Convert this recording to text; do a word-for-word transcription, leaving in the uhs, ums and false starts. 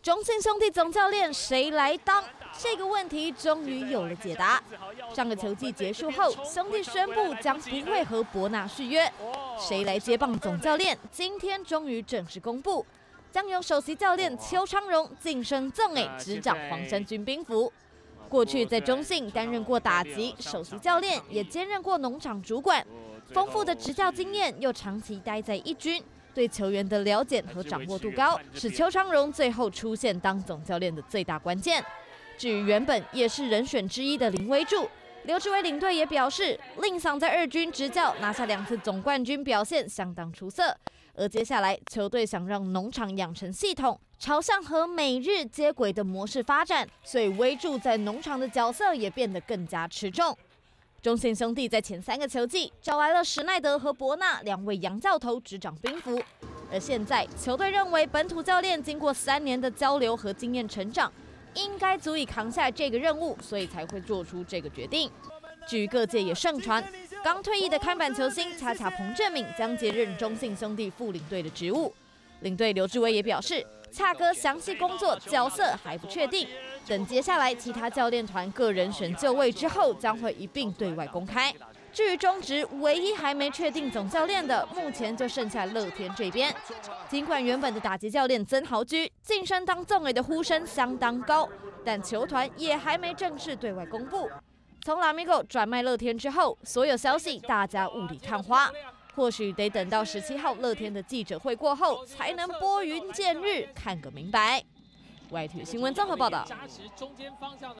中信兄弟总教练谁来当？这个问题终于有了解答。上个球季结束后，兄弟宣布将不会和伯纳续约，谁来接棒总教练？今天终于正式公布，将由首席教练邱昌荣晋升纵 A 执掌黄衫军兵符。过去在中信担任过打击首席教练，也兼任过农场主管，丰富的执教经验，又长期待在一军。 对球员的了解和掌握度高，是邱昌荣最后出现当总教练的最大关键。至于原本也是人选之一的林威助，刘志伟领队也表示，令桑在二军执教拿下两次总冠军，表现相当出色。而接下来球队想让农场养成系统，朝向和每日接轨的模式发展，所以威助在农场的角色也变得更加吃重。 中信兄弟在前三个球季找来了史奈德和伯纳两位洋教头执掌兵符，而现在球队认为本土教练经过三年的交流和经验成长，应该足以扛下这个任务，所以才会做出这个决定。至于各界也盛传，刚退役的看板球星恰恰彭正敏将接任中信兄弟副领队的职务。领队刘志伟也表示，恰哥详细工作角色还不确定。 等接下来其他教练团个人选就位之后，将会一并对外公开。至于中职唯一还没确定总教练的，目前就剩下乐天这边。尽管原本的打击教练曾豪居晋升当纵 A 的呼声相当高，但球团也还没正式对外公布。从拉米狗转卖乐天之后，所有消息大家雾里看花，或许得等到十七号乐天的记者会过后，才能拨云见日，看个明白。外体新闻综合报道。